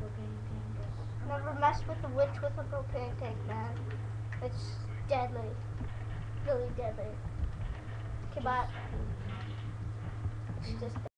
propane tank. Never mess with the witch with a propane tank, man. It's deadly. Really deadly. Okay, bye. It's just